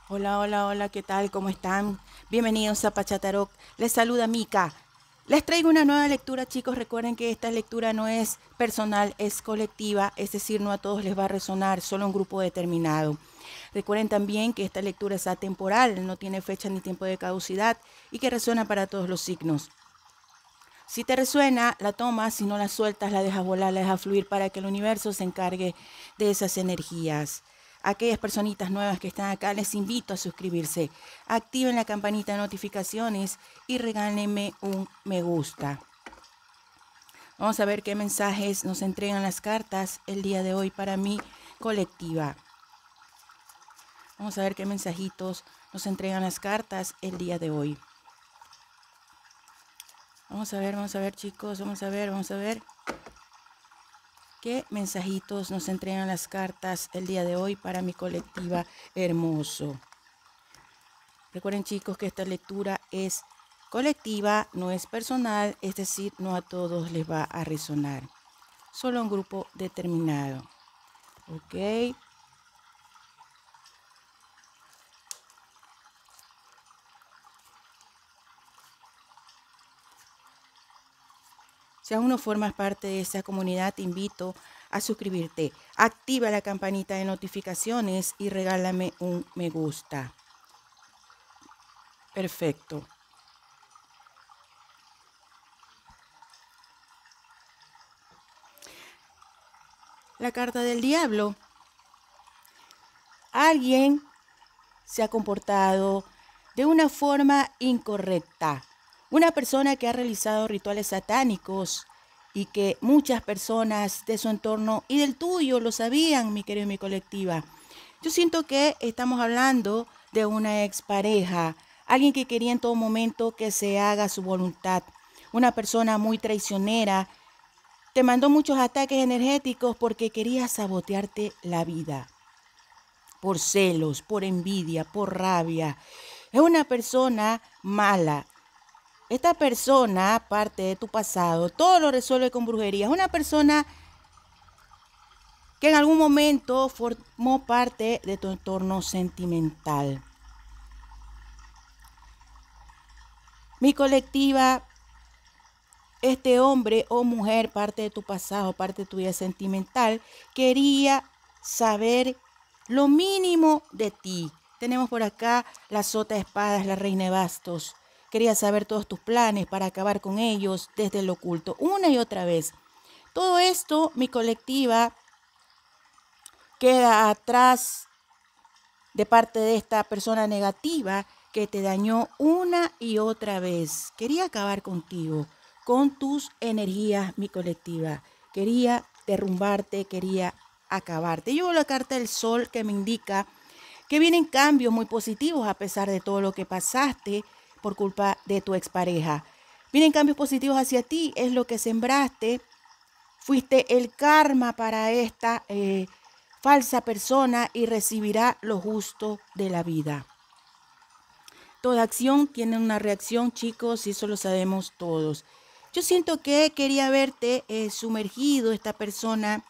Hola, hola, hola, ¿qué tal? ¿Cómo están? Bienvenidos a Pachatarok. Les saluda Mika. Les traigo una nueva lectura, chicos. Recuerden que esta lectura no es personal, es colectiva, es decir, no a todos les va a resonar, solo a un grupo determinado. Recuerden también que esta lectura es atemporal, no tiene fecha ni tiempo de caducidad y que resuena para todos los signos. Si te resuena, la tomas, si no la sueltas, la dejas volar, la dejas fluir para que el universo se encargue de esas energías. A aquellas personitas nuevas que están acá, les invito a suscribirse. Activen la campanita de notificaciones y regálenme un me gusta. Vamos a ver qué mensajes nos entregan las cartas el día de hoy para mi colectiva. Vamos a ver qué mensajitos nos entregan las cartas el día de hoy. Vamos a ver, chicos, vamos a ver. ¿Qué mensajitos nos entregan las cartas el día de hoy para mi colectiva hermoso? Recuerden, chicos, que esta lectura es colectiva, no es personal, es decir, no a todos les va a resonar. Solo a un grupo determinado. ¿Ok? Si aún no formas parte de esta comunidad, te invito a suscribirte. Activa la campanita de notificaciones y regálame un me gusta. Perfecto. La carta del diablo. Alguien se ha comportado de una forma incorrecta. Una persona que ha realizado rituales satánicos y que muchas personas de su entorno y del tuyo lo sabían, mi querido, mi colectiva. Yo siento que estamos hablando de una expareja, alguien que quería en todo momento que se haga su voluntad, una persona muy traicionera. Te mandó muchos ataques energéticos porque quería sabotearte la vida. Por celos, por envidia, por rabia. Es una persona mala. Esta persona, parte de tu pasado, todo lo resuelve con brujería. Es una persona que en algún momento formó parte de tu entorno sentimental. Mi colectiva, este hombre o mujer, parte de tu pasado, parte de tu vida sentimental, quería saber lo mínimo de ti. Tenemos por acá la sota de espadas, la reina de bastos. Quería saber todos tus planes para acabar con ellos desde lo oculto, una y otra vez. Todo esto, mi colectiva, queda atrás de parte de esta persona negativa que te dañó una y otra vez. Quería acabar contigo, con tus energías, mi colectiva. Quería derrumbarte, quería acabarte. Yo veo la carta del sol que me indica que vienen cambios muy positivos a pesar de todo lo que pasaste por culpa de tu expareja. Vienen cambios positivos hacia ti, es lo que sembraste. Fuiste el karma para esta falsa persona y recibirá lo justo de la vida. Toda acción tiene una reacción, chicos, y eso lo sabemos todos. Yo siento que quería verte sumergido, esta persona,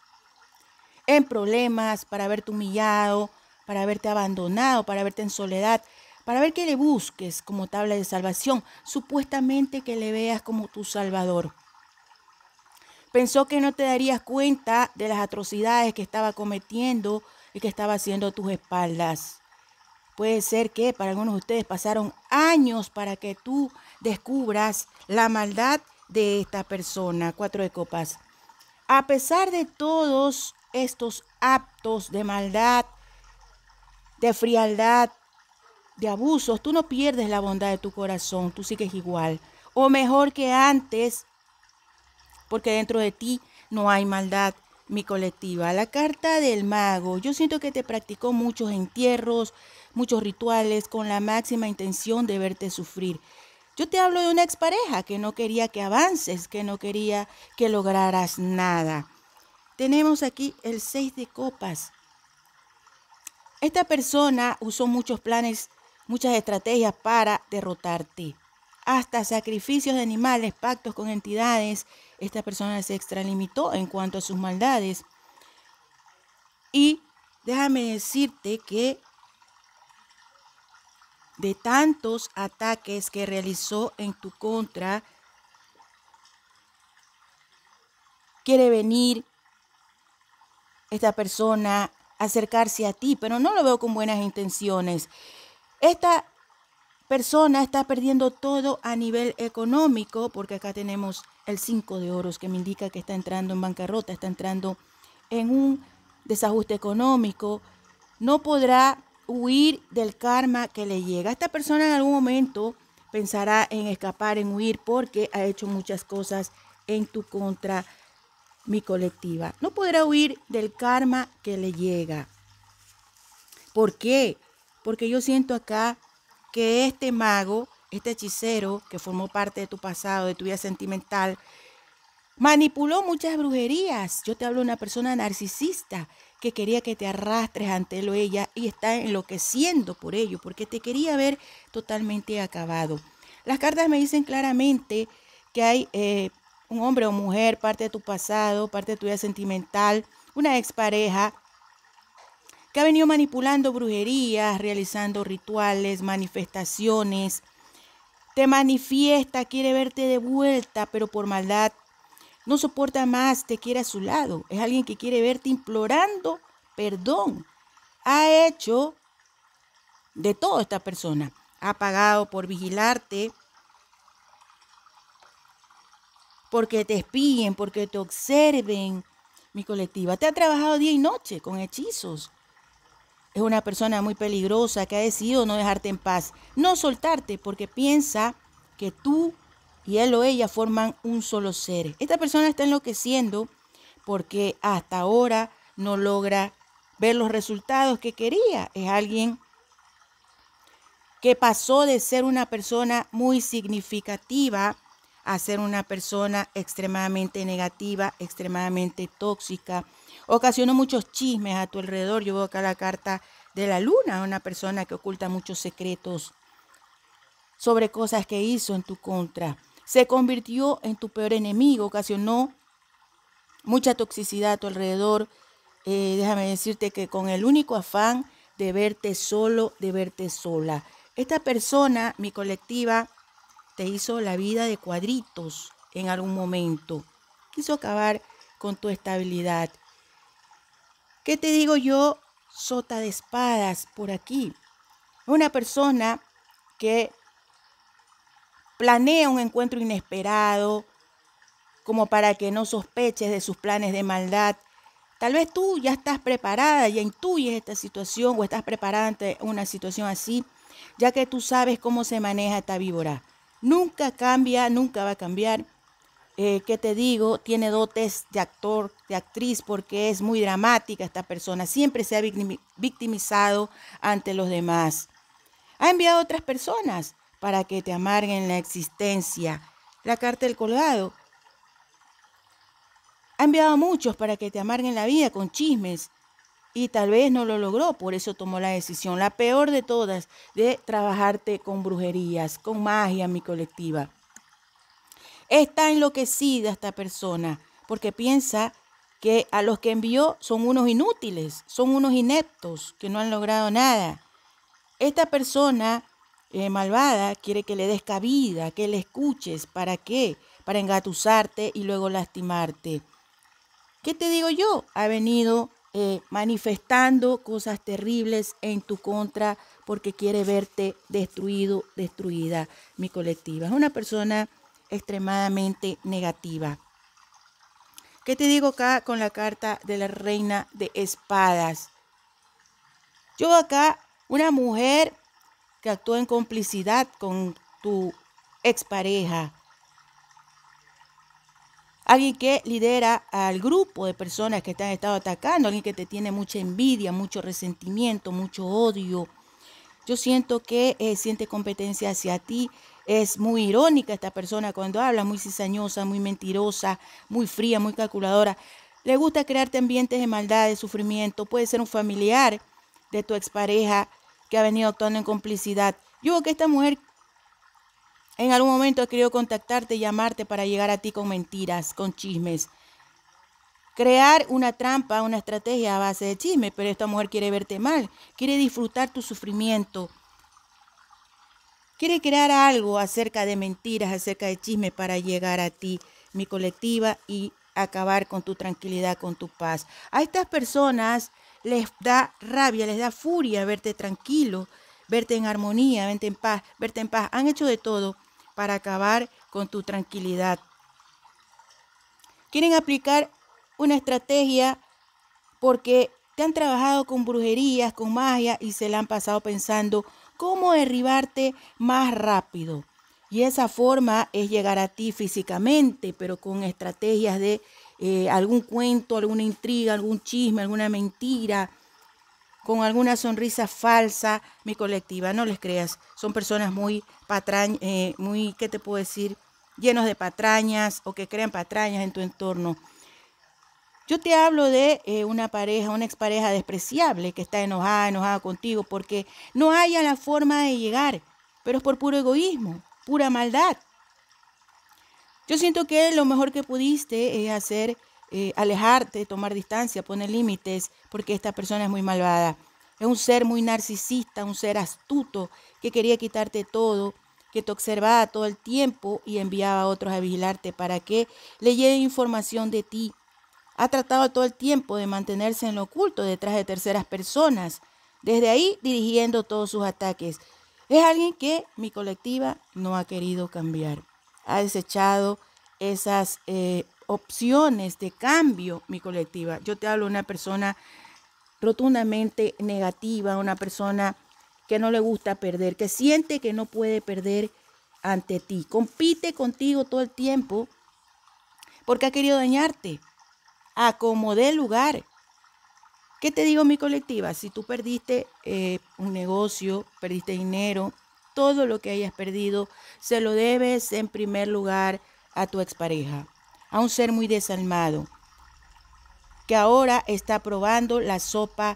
en problemas, para verte humillado, para verte abandonado, para verte en soledad, para ver que le busques como tabla de salvación, supuestamente que le veas como tu salvador. Pensó que no te darías cuenta de las atrocidades que estaba cometiendo y que estaba haciendo a tus espaldas. Puede ser que para algunos de ustedes pasaron años para que tú descubras la maldad de esta persona. 4 de copas. A pesar de todos estos actos de maldad, de frialdad, de abusos, tú no pierdes la bondad de tu corazón, tú sigues igual. O mejor que antes, porque dentro de ti no hay maldad, mi colectiva. La carta del mago. Yo siento que te practicó muchos entierros, muchos rituales con la máxima intención de verte sufrir. Yo te hablo de una expareja que no quería que avances, que no quería que lograras nada. Tenemos aquí el 6 de copas. Esta persona usó muchos planes, muchas estrategias para derrotarte. Hasta sacrificios de animales, pactos con entidades. Esta persona se extralimitó en cuanto a sus maldades. Y déjame decirte que de tantos ataques que realizó en tu contra, quiere venir esta persona a acercarse a ti, pero no lo veo con buenas intenciones. Esta persona está perdiendo todo a nivel económico, porque acá tenemos el 5 de oros, que me indica que está entrando en bancarrota, está entrando en un desajuste económico. No podrá huir del karma que le llega. Esta persona en algún momento pensará en escapar, en huir, porque ha hecho muchas cosas en tu contra, mi colectiva. No podrá huir del karma que le llega. ¿Por qué? Porque yo siento acá que este mago, este hechicero que formó parte de tu pasado, de tu vida sentimental, manipuló muchas brujerías. Yo te hablo de una persona narcisista que quería que te arrastres ante él o ella y está enloqueciendo por ello, porque te quería ver totalmente acabado. Las cartas me dicen claramente que hay un hombre o mujer, parte de tu pasado, parte de tu vida sentimental, una expareja que ha venido manipulando brujerías, realizando rituales, manifestaciones. Te manifiesta, quiere verte de vuelta, pero por maldad. No soporta más, te quiere a su lado. Es alguien que quiere verte implorando perdón. Ha hecho de todo esta persona. Ha pagado por vigilarte, porque te espíen, porque te observen. Mi colectiva te ha trabajado día y noche con hechizos. Es una persona muy peligrosa que ha decidido no dejarte en paz, no soltarte, porque piensa que tú y él o ella forman un solo ser. Esta persona está enloqueciendo porque hasta ahora no logra ver los resultados que quería. Es alguien que pasó de ser una persona muy significativa a ser una persona extremadamente negativa, extremadamente tóxica. Ocasionó muchos chismes a tu alrededor. Yo veo acá la carta de la luna, una persona que oculta muchos secretos sobre cosas que hizo en tu contra. Se convirtió en tu peor enemigo, ocasionó mucha toxicidad a tu alrededor. Déjame decirte que con el único afán de verte solo, de verte sola. Esta persona, mi colectiva, te hizo la vida de cuadritos en algún momento. Quiso acabar con tu estabilidad. ¿Qué te digo yo? Sota de espadas por aquí. Una persona que planea un encuentro inesperado, como para que no sospeches de sus planes de maldad. Tal vez tú ya estás preparada, ya intuyes esta situación o estás preparada ante una situación así, ya que tú sabes cómo se maneja esta víbora. Nunca cambia, nunca va a cambiar. ¿Qué te digo? Tiene dotes de actor, de actriz, porque es muy dramática esta persona. Siempre se ha victimizado ante los demás. Ha enviado a otras personas para que te amarguen la existencia. La carta del colgado. Ha enviado a muchos para que te amarguen la vida con chismes. Y tal vez no lo logró, por eso tomó la decisión, la peor de todas, de trabajarte con brujerías, con magia, mi colectiva. Está enloquecida esta persona, porque piensa que a los que envió son unos inútiles, son unos ineptos, que no han logrado nada. Esta persona malvada quiere que le des cabida, que le escuches. ¿Para qué? Para engatusarte y luego lastimarte. ¿Qué te digo yo? Ha venido manifestando cosas terribles en tu contra porque quiere verte destruido, destruida, mi colectiva. Es una persona extremadamente negativa. ¿Qué te digo acá con la carta de la reina de espadas? Yo acá, una mujer que actuó en complicidad con tu expareja. Alguien que lidera al grupo de personas que te han estado atacando, alguien que te tiene mucha envidia, mucho resentimiento, mucho odio. Yo siento que siente competencia hacia ti. Es muy irónica esta persona cuando habla, muy cizañosa, muy mentirosa, muy fría, muy calculadora. Le gusta crearte ambientes de maldad, de sufrimiento. Puede ser un familiar de tu expareja que ha venido actuando en complicidad. Yo veo que esta mujer en algún momento ha querido contactarte, llamarte para llegar a ti con mentiras, con chismes. Crear una trampa, una estrategia a base de chisme, pero esta mujer quiere verte mal, quiere disfrutar tu sufrimiento. Quiere crear algo acerca de mentiras, acerca de chismes para llegar a ti, mi colectiva, y acabar con tu tranquilidad, con tu paz. A estas personas les da rabia, les da furia verte tranquilo, verte en armonía, verte en paz, verte en paz. Han hecho de todo para acabar con tu tranquilidad. Quieren aplicar una estrategia porque te han trabajado con brujerías, con magia y se la han pasado pensando cómo derribarte más rápido. Y esa forma es llegar a ti físicamente, pero con estrategias de algún cuento, alguna intriga, algún chisme, alguna mentira, con alguna sonrisa falsa. Mi colectiva, no les creas, son personas muy muy, ¿qué te puedo decir? Llenos de patrañas o que crean patrañas en tu entorno. Yo te hablo de una pareja, una expareja despreciable que está enojada contigo porque no haya la forma de llegar, pero es por puro egoísmo, pura maldad. Yo siento que lo mejor que pudiste es hacer, alejarte, tomar distancia, poner límites, porque esta persona es muy malvada. Es un ser muy narcisista, un ser astuto que quería quitarte todo, que te observaba todo el tiempo y enviaba a otros a vigilarte para que le lleven información de ti. Ha tratado todo el tiempo de mantenerse en lo oculto detrás de terceras personas, desde ahí dirigiendo todos sus ataques. Es alguien que mi colectiva no ha querido cambiar. Ha desechado esas opciones de cambio, mi colectiva. Yo te hablo de una persona rotundamente negativa, una persona que no le gusta perder, que siente que no puede perder ante ti. Compite contigo todo el tiempo porque ha querido dañarte. Acomodé lugar. ¿Qué te digo, mi colectiva? Si tú perdiste un negocio, perdiste dinero, todo lo que hayas perdido, se lo debes en primer lugar a tu expareja, a un ser muy desalmado, que ahora está probando la sopa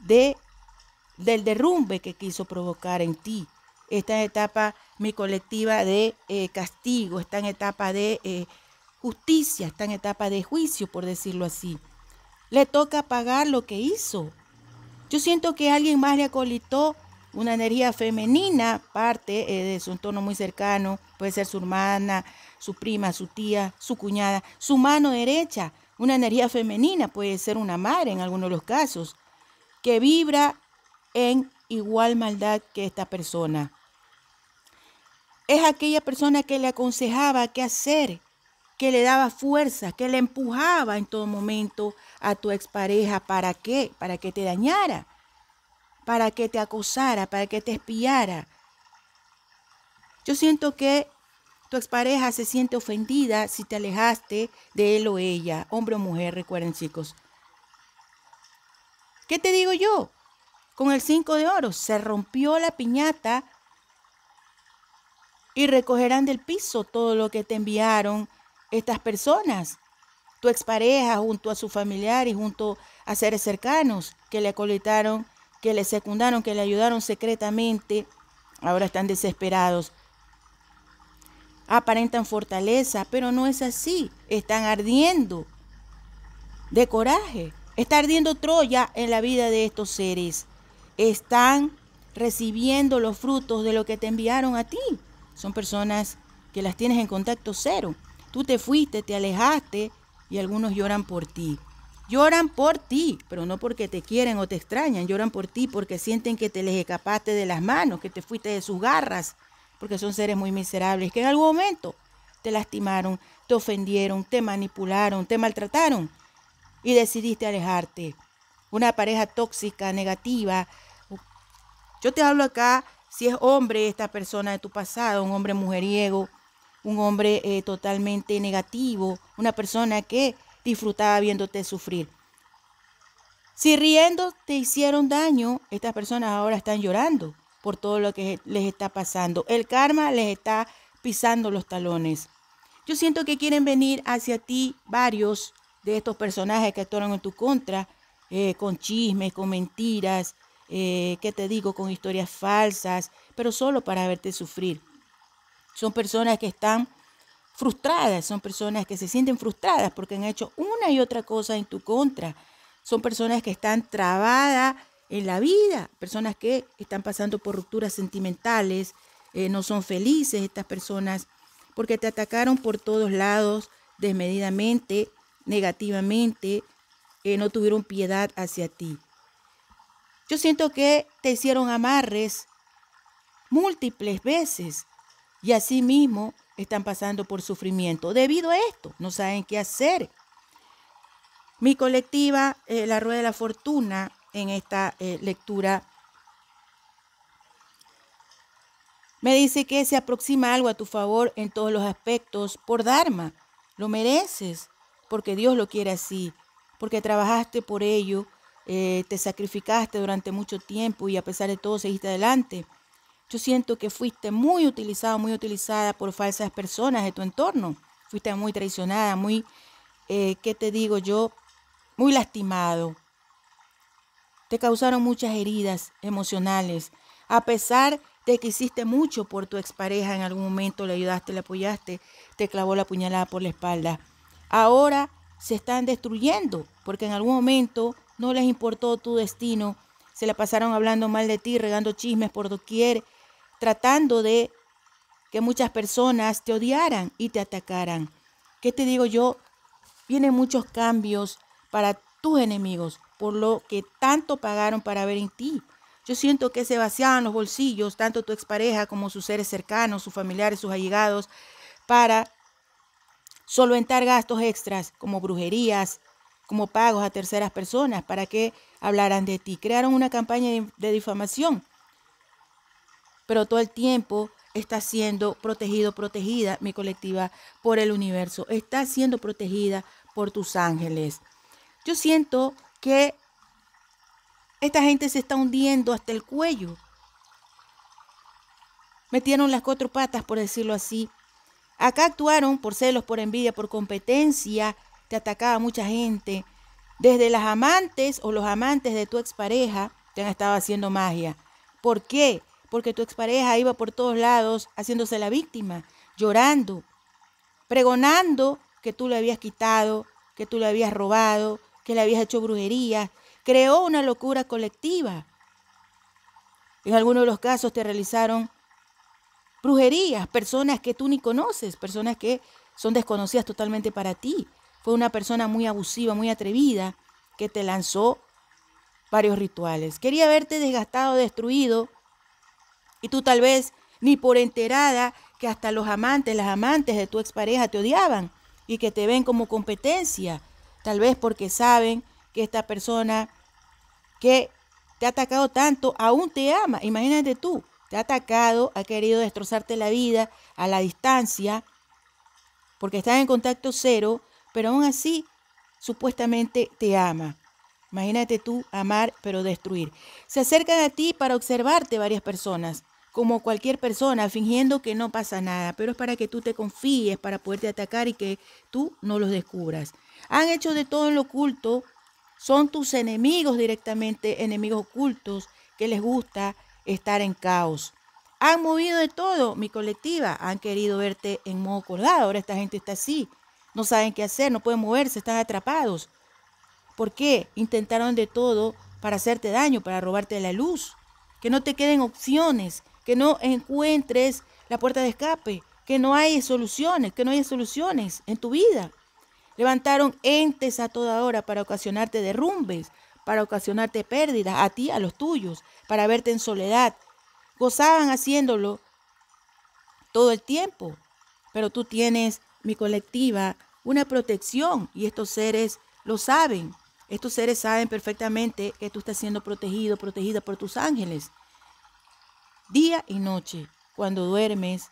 del derrumbe que quiso provocar en ti. Está en etapa, mi colectiva, de castigo, está en etapa de justicia, está en etapa de juicio, por decirlo así. Le toca pagar lo que hizo. Yo siento que alguien más le acolitó una energía femenina, parte de su entorno muy cercano, puede ser su hermana, su prima, su tía, su cuñada, su mano derecha, una energía femenina, puede ser una madre en algunos de los casos, que vibra en igual maldad que esta persona. Es aquella persona que le aconsejaba qué hacer, que le daba fuerza, que le empujaba en todo momento a tu expareja. ¿Para qué? Para que te dañara, para que te acosara, para que te espiara. Yo siento que tu expareja se siente ofendida si te alejaste de él o ella, hombre o mujer, recuerden, chicos. ¿Qué te digo yo? Con el 5 de oro se rompió la piñata y recogerán del piso todo lo que te enviaron estas personas, tu expareja junto a su familiar y junto a seres cercanos que le acolitaron, que le secundaron, que le ayudaron secretamente. Ahora están desesperados. Aparentan fortaleza, pero no es así. Están ardiendo de coraje. Está ardiendo Troya en la vida de estos seres. Están recibiendo los frutos de lo que te enviaron a ti. Son personas que las tienes en contacto cero. Tú te fuiste, te alejaste y algunos lloran por ti. Lloran por ti, pero no porque te quieren o te extrañan. Lloran por ti porque sienten que te les escapaste de las manos, que te fuiste de sus garras, porque son seres muy miserables que en algún momento te lastimaron, te ofendieron, te manipularon, te maltrataron y decidiste alejarte. Una pareja tóxica, negativa. Yo te hablo acá, si es hombre esta persona de tu pasado, un hombre mujeriego, un hombre totalmente negativo, una persona que disfrutaba viéndote sufrir. Si riendo te hicieron daño, estas personas ahora están llorando por todo lo que les está pasando. El karma les está pisando los talones. Yo siento que quieren venir hacia ti varios de estos personajes que actuaron en tu contra, con chismes, con mentiras, ¿qué te digo? Con historias falsas, pero solo para verte sufrir. Son personas que están frustradas, son personas que se sienten frustradas porque han hecho una y otra cosa en tu contra. Son personas que están trabadas en la vida, personas que están pasando por rupturas sentimentales, no son felices estas personas porque te atacaron por todos lados, desmedidamente, negativamente, no tuvieron piedad hacia ti. Yo siento que te hicieron amarres múltiples veces y así mismo están pasando por sufrimiento. Debido a esto, no saben qué hacer. Mi colectiva, La Rueda de la Fortuna, en esta lectura, me dice que se aproxima algo a tu favor en todos los aspectos por Dharma. Lo mereces, porque Dios lo quiere así, porque trabajaste por ello, te sacrificaste durante mucho tiempo y a pesar de todo seguiste adelante. Yo siento que fuiste muy utilizado, muy utilizada por falsas personas de tu entorno. Fuiste muy traicionada, muy, ¿qué te digo yo? Muy lastimado. Te causaron muchas heridas emocionales, a pesar de que hiciste mucho por tu expareja, en algún momento le ayudaste, le apoyaste, te clavó la puñalada por la espalda. Ahora se están destruyendo porque en algún momento no les importó tu destino, se la pasaron hablando mal de ti, regando chismes por doquier, tratando de que muchas personas te odiaran y te atacaran. ¿Qué te digo yo? Vienen muchos cambios para tus enemigos, por lo que tanto pagaron para ver en ti. Yo siento que se vaciaban los bolsillos, tanto tu expareja como sus seres cercanos, sus familiares, sus allegados, para solventar gastos extras como brujerías, como pagos a terceras personas, para que hablaran de ti. Crearon una campaña de difamación, pero todo el tiempo está siendo protegido, protegida, mi colectiva, por el universo. Está siendo protegida por tus ángeles. Yo siento que esta gente se está hundiendo hasta el cuello. Metieron las cuatro patas, por decirlo así. Acá actuaron por celos, por envidia, por competencia. Te atacaba mucha gente. Desde las amantes o los amantes de tu expareja te han estado haciendo magia. ¿Por qué? Porque tu expareja iba por todos lados haciéndose la víctima, llorando, pregonando que tú le habías quitado, que tú le habías robado, que le habías hecho brujería. Creó una locura colectiva. En algunos de los casos te realizaron brujerías, personas que tú ni conoces, personas que son desconocidas totalmente para ti. Fue una persona muy abusiva, muy atrevida, que te lanzó varios rituales. Quería verte desgastado, destruido, y tú tal vez ni por enterada que hasta los amantes, las amantes de tu expareja te odiaban y que te ven como competencia, tal vez porque saben que esta persona que te ha atacado tanto aún te ama. Imagínate tú, te ha atacado, ha querido destrozarte la vida a la distancia porque estás en contacto cero, pero aún así supuestamente te ama. Imagínate tú amar pero destruir. Se acercan a ti para observarte varias personas, como cualquier persona, fingiendo que no pasa nada, pero es para que tú te confíes, para poderte atacar y que tú no los descubras. Han hecho de todo en lo oculto, son tus enemigos directamente, enemigos ocultos que les gusta estar en caos. Han movido de todo, mi colectiva, han querido verte en modo colgado, ahora esta gente está así, no saben qué hacer, no pueden moverse, están atrapados. ¿Por qué? Intentaron de todo para hacerte daño, para robarte la luz, que no te queden opciones, que no encuentres la puerta de escape, que no hay soluciones, en tu vida. Levantaron entes a toda hora para ocasionarte derrumbes, para ocasionarte pérdidas, a ti, a los tuyos, para verte en soledad. Gozaban haciéndolo todo el tiempo, pero tú tienes, mi colectiva, una protección y estos seres lo saben. Estos seres saben perfectamente que tú estás siendo protegido, protegida por tus ángeles. Día y noche, cuando duermes,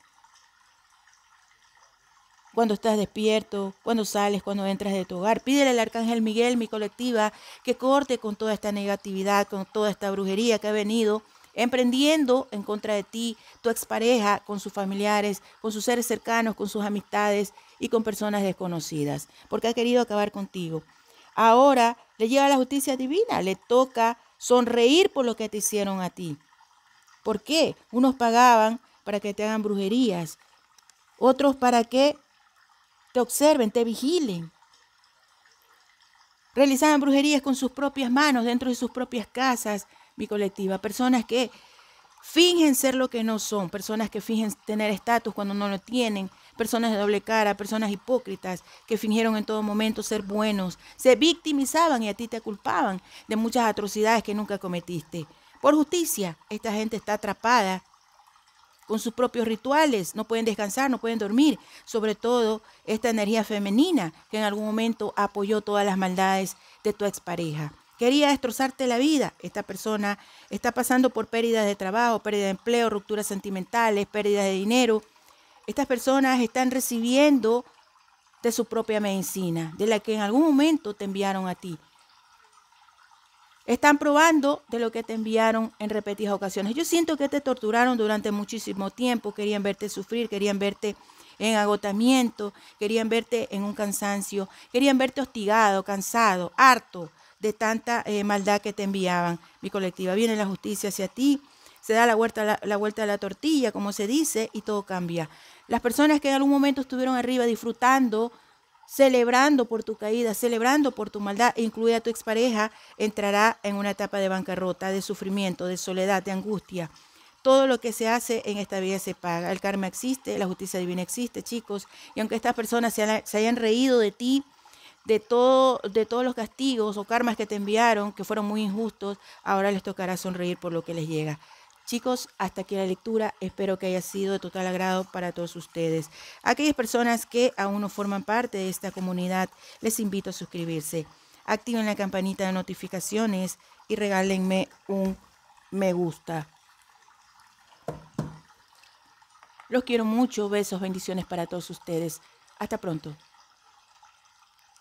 cuando estás despierto, cuando sales, cuando entras de tu hogar. Pídele al Arcángel Miguel, mi colectiva, que corte con toda esta negatividad, con toda esta brujería que ha venido emprendiendo en contra de ti, tu expareja, con sus familiares, con sus seres cercanos, con sus amistades y con personas desconocidas, porque ha querido acabar contigo. Ahora le llega la justicia divina, le toca sonreír por lo que te hicieron a ti. ¿Por qué? Unos pagaban para que te hagan brujerías, otros para que te observen, te vigilen. Realizaban brujerías con sus propias manos, dentro de sus propias casas, mi colectiva. Personas que Fingen ser lo que no son, personas que fingen tener estatus cuando no lo tienen, personas de doble cara, personas hipócritas que fingieron en todo momento ser buenos, se victimizaban y a ti te culpaban de muchas atrocidades que nunca cometiste. Por justicia, esta gente está atrapada con sus propios rituales, no pueden descansar, no pueden dormir, sobre todo esta energía femenina que en algún momento apoyó todas las maldades de tu expareja. Quería destrozarte la vida. Esta persona está pasando por pérdidas de trabajo, pérdida de empleo, rupturas sentimentales, pérdida de dinero. Estas personas están recibiendo de su propia medicina, de la que en algún momento te enviaron a ti. Están probando de lo que te enviaron en repetidas ocasiones. Yo siento que te torturaron durante muchísimo tiempo, querían verte sufrir, querían verte en agotamiento, querían verte en un cansancio, querían verte hostigado, cansado, harto de tanta maldad que te enviaban. Mi colectiva, viene la justicia hacia ti, se da la vuelta a la tortilla, como se dice, y todo cambia. Las personas que en algún momento estuvieron arriba disfrutando, celebrando por tu caída, celebrando por tu maldad, incluida tu expareja, entrará en una etapa de bancarrota, de sufrimiento, de soledad, de angustia. Todo lo que se hace en esta vida se paga. El karma existe, la justicia divina existe, chicos. Y aunque estas personas se hayan reído de ti, de todos los castigos o karmas que te enviaron, que fueron muy injustos, ahora les tocará sonreír por lo que les llega. Chicos, hasta aquí la lectura. Espero que haya sido de total agrado para todos ustedes. Aquellas personas que aún no forman parte de esta comunidad, les invito a suscribirse. Activen la campanita de notificaciones y regálenme un me gusta. Los quiero mucho. Besos, bendiciones para todos ustedes. Hasta pronto.